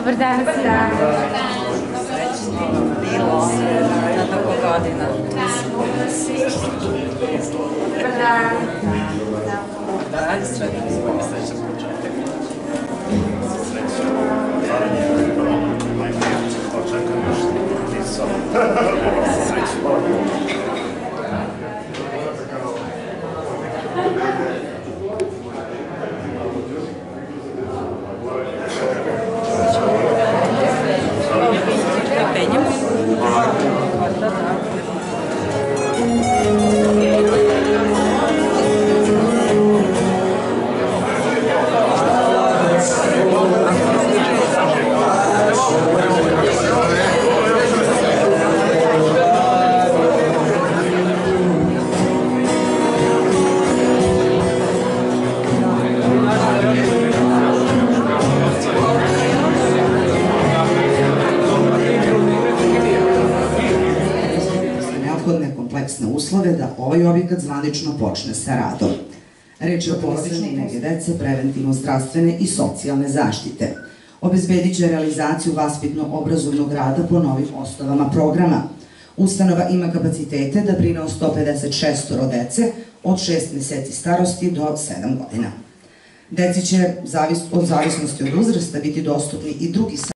Dobar dan. Dobar dan. Srećno bilo na dugo godina. Dobar dan. Da, srećan početak. Srećan. Očekam još nisam. Srećan. Kompleksne uslove da ovaj objekat zvanično počne sa radom. Reč je o porodičnoj nege dece, preventivno-zdravstvene i socijalne zaštite. Obezbedit će realizaciju vaspitno-obrazovnog rada po novim osnovama programa. Ustanova ima kapacitete da brine o 156 dece od 6 meseci starosti do 7 godina. Deci će od zavisnosti od uzrasta biti dostupni i drugi